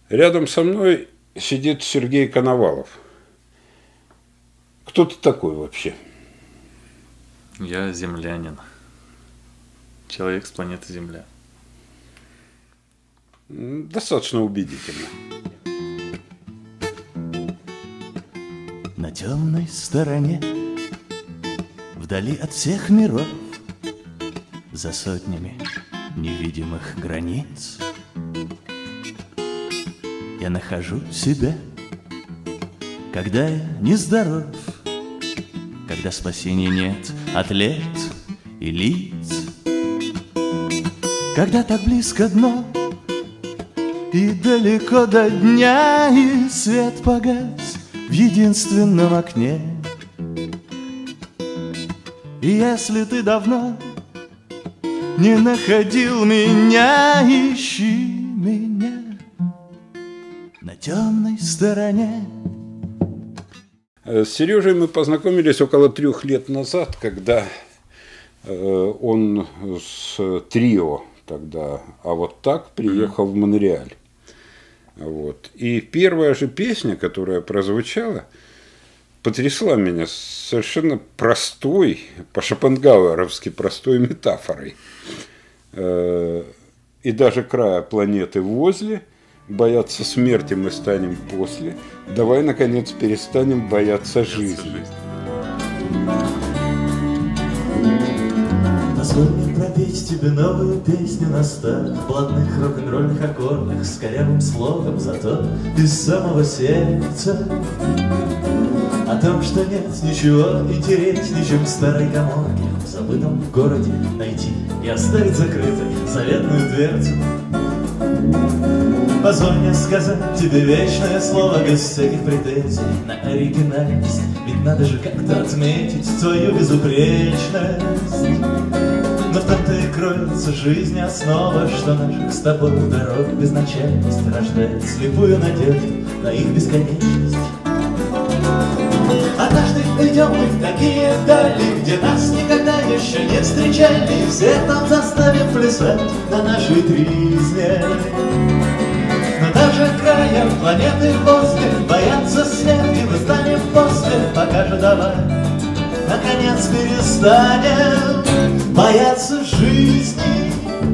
Рядом со мной сидит Сергей Коновалов. Кто ты такой вообще? Я землянин. Человек с планеты Земля. Достаточно убедительно. На темной стороне, вдали от всех миров, за сотнями невидимых границ, я нахожу себя, когда я нездоров, когда спасения нет от лет и лиц, когда так близко дно и далеко до дня, и свет погас в единственном окне. И если ты давно не находил меня, ищи меня на темной стороне. С Сережей мы познакомились около 3 лет назад, когда он с трио тогда, а вот так, приехал в Монреаль. Вот. И первая же песня, которая прозвучала, потрясла меня совершенно простой, по-шопенгауэровски простой метафорой. И даже края планеты возле, бояться смерти мы станем после, давай, наконец, перестанем бояться жизни. Позволь мне пропеть тебе новую песню на старых блатных рок-н-ролльных аккордах с корявым слогом, зато из самого сердца. О том, что нет ничего интереснее, чем в старой каморке в забытом городе найти и оставить закрытой заветную дверцу. Позволь мне сказать тебе вечное слово без всяких претензий на оригинальность, ведь надо же как-то отметить твою безупречность. Но в том-то и кроется жизнь основа, что наших с тобой дорог безначальность рождает слепую надежду на их бесконечность. Однажды уйдем мы в такие дали, где нас никогда еще не встречали, и всех там заставим плясать на нашей тризне. Но даже края планеты возле боятся смерти, мы станем после, пока же давай наконец перестанем бояться жизни.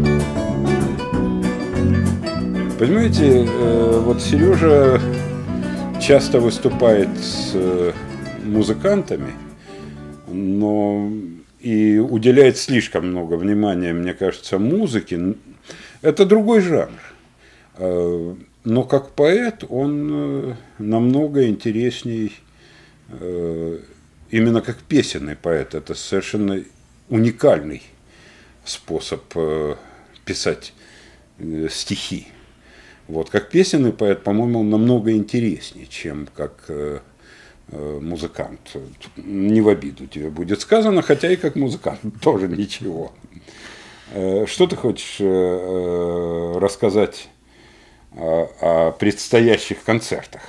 Понимаете, вот Сережа часто выступает с музыкантами, но и уделяет слишком много внимания, мне кажется, музыке. Это другой жанр. Но как поэт он намного интересней, именно как песенный поэт. Это совершенно уникальный способ писать стихи. Вот, как песенный поэт, по-моему, он намного интереснее, чем как музыкант. Не в обиду тебе будет сказано, хотя и как музыкант тоже ничего. Что ты хочешь рассказать о предстоящих концертах?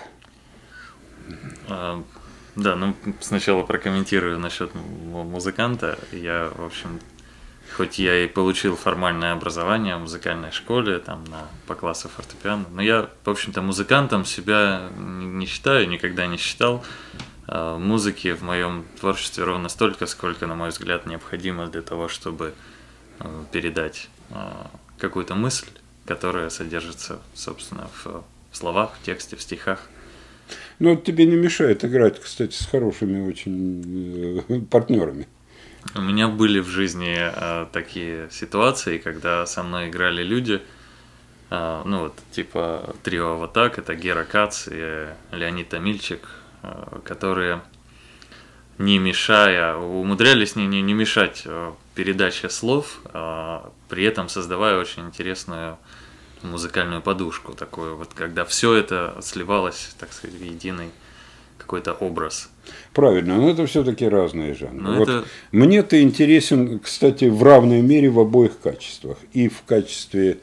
Да, ну сначала прокомментирую насчет музыканта. Я, в общем, хоть я и получил формальное образование в музыкальной школе, там, по классу фортепиано, но я, в общем-то, музыкантом себя не считаю, никогда не считал. Музыки в моем творчестве ровно столько, сколько, на мой взгляд, необходимо для того, чтобы передать какую-то мысль, которая содержится, собственно, в словах, в тексте, в стихах. Ну, это тебе не мешает играть, кстати, с хорошими очень партнерами. У меня были в жизни такие ситуации, когда со мной играли люди, ну вот, типа трио «Аватак», это Гера Кац и Леонид Томильчик, которые, не мешая, умудрялись не мешать передаче слов, при этом создавая очень интересную музыкальную подушку, такую вот, когда все это сливалось, так сказать, в единый какой-то образ. Правильно, но это все-таки разные жанры. Вот это... Мне ты интересен, кстати, в равной мере в обоих качествах. И в качестве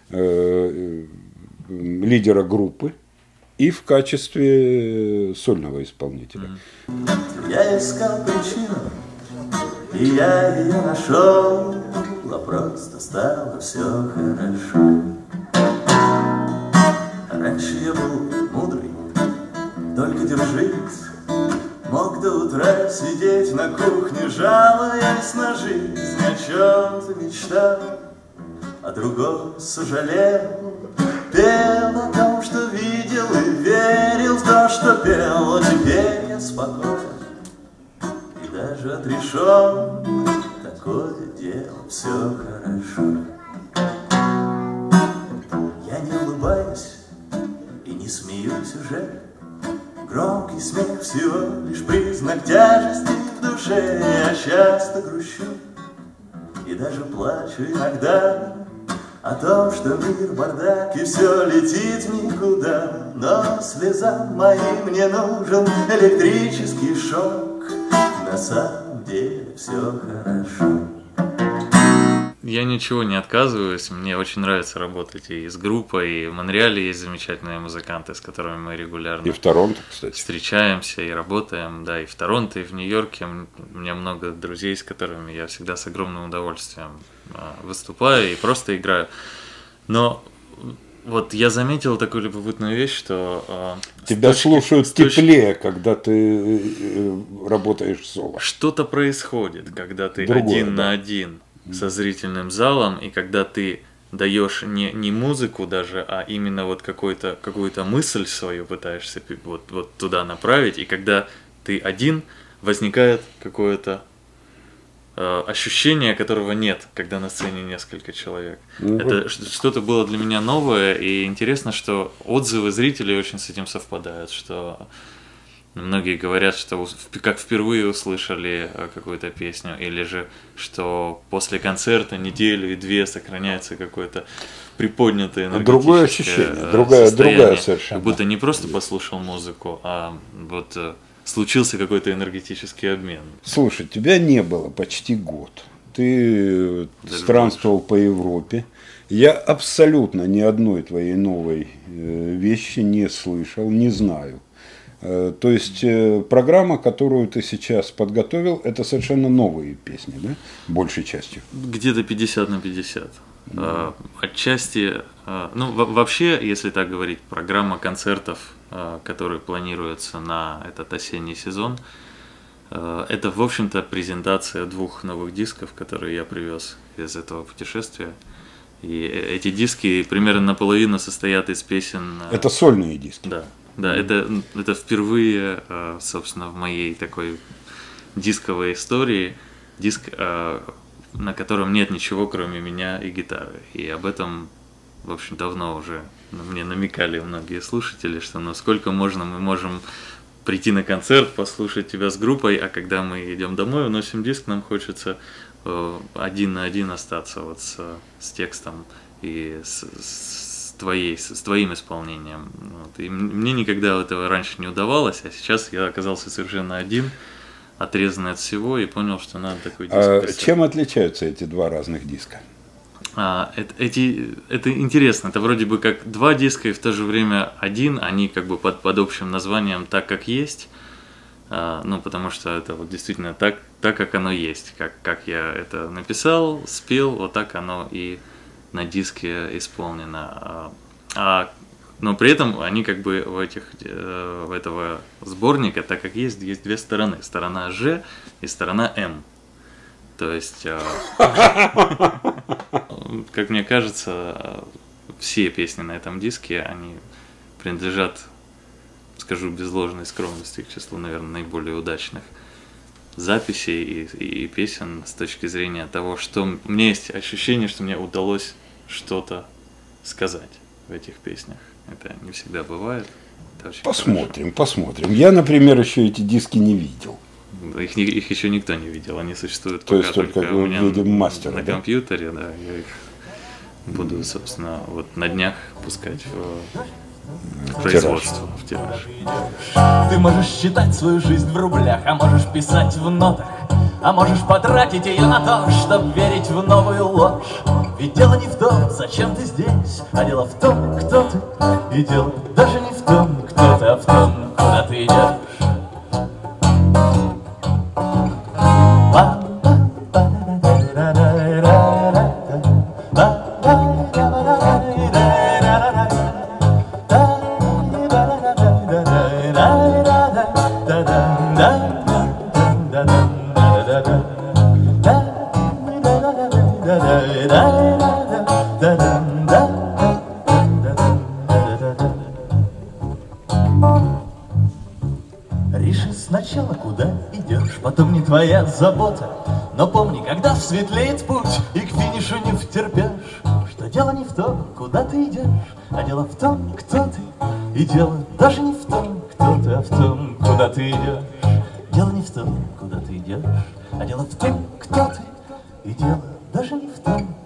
лидера группы, и в качестве сольного исполнителя. Я искал причину, и я ее нашел, а просто стало все хорошо. Раньше на кухне, жалуясь на жизнь, о чем-то мечтал, а другой сожалел. Пел о том, что видел, и верил в то, что пел. Но теперь я спокоен и даже отрешен. Такое дело, все хорошо. Я не улыбаюсь и не смеюсь уже. Громкий смех всего лишь признак тяжести в душе. Я часто грущу и даже плачу иногда о том, что мир бардак и все летит в никуда. Но слезам моим не нужен электрический шок. На самом деле все хорошо. Я ничего не отказываюсь, мне очень нравится работать и с группой, и в Монреале есть замечательные музыканты, с которыми мы регулярно И в Торонто, кстати. встречаемся и работаем, да, и в Торонто, и в Нью-Йорке. У меня много друзей, с которыми я всегда с огромным удовольствием выступаю и просто играю. Но вот я заметил такую любопытную вещь, что... Тебя слушают теплее, когда ты работаешь соло. Что-то происходит, когда ты Другое, один да. на один со зрительным залом, и когда ты даешь не музыку даже, а именно вот какую-то мысль свою пытаешься вот туда направить, и когда ты один, возникает какое-то ощущение, которого нет, когда на сцене несколько человек. Это что-то было для меня новое, и интересно, что отзывы зрителей очень с этим совпадают, что многие говорят, что как впервые услышали какую-то песню, или же, что после концерта неделю и две сохраняется какое-то приподнятое энергетическое Другое ощущение, другая совершенно. Как будто не просто послушал музыку, а вот случился какой-то энергетический обмен. Слушай, тебя не было почти год. Ты странствовал по Европе. Я абсолютно ни одной твоей новой вещи не слышал, не знаю. То есть программа, которую ты сейчас подготовил, это совершенно новые песни, да? Большей частью. Где-то 50 на 50. Отчасти, ну вообще, если так говорить, программа концертов, которые планируются на этот осенний сезон, это, в общем-то, презентация 2 новых дисков, которые я привез из этого путешествия. И эти диски примерно наполовину состоят из песен... Это сольные диски. Да. Да, это впервые, собственно, в моей такой дисковой истории, диск, на котором нет ничего, кроме меня и гитары. И об этом, в общем, давно уже мне намекали многие слушатели, что насколько мы можем прийти на концерт, послушать тебя с группой, а когда мы идем домой, уносим диск, нам хочется один на один остаться вот с текстом и с твоим исполнением. Вот. И мне никогда этого раньше не удавалось, а сейчас я оказался совершенно один, отрезанный от всего, и понял, что надо такой диск писать. Чем отличаются эти 2 разных диска? Это интересно, это вроде бы как 2 диска, и в то же время один, они как бы под общим названием «Так, как есть», ну, потому что это вот действительно так, как оно есть, как я это написал, спел, вот так оно и на диске исполнено. Но при этом они как бы в этого сборника, так как есть 2 стороны. Сторона Ж и сторона М. То есть, как мне кажется, все песни на этом диске, они принадлежат, скажу без ложной скромности, к числу, наверное, наиболее удачных записей и песен с точки зрения того, что у меня есть ощущение, что мне удалось что-то сказать в этих песнях. Это не всегда бывает. Посмотрим. Я, например, еще эти диски не видел. Их еще никто не видел, они существуют То есть только у меня видим мастера, на да? компьютере, да, я их буду, собственно, вот на днях пускать в производство, в тираж. Ты можешь считать свою жизнь в рублях, а можешь писать в нотах, а можешь потратить ее на то, чтобы верить в новую ложь. Ведь дело не в том, зачем ты здесь, а дело в том, кто ты. И дело даже не в том, кто ты, а в том, куда ты идешь. твоя забота. Но помни, когда светлеет путь и к финишу не втерпешь, что дело не в том, куда ты идешь, а дело в том, кто ты. И дело даже не в том, кто ты, а в том, куда ты идешь. Дело не в том, куда ты идешь, а дело в том, кто ты. И дело даже не в том,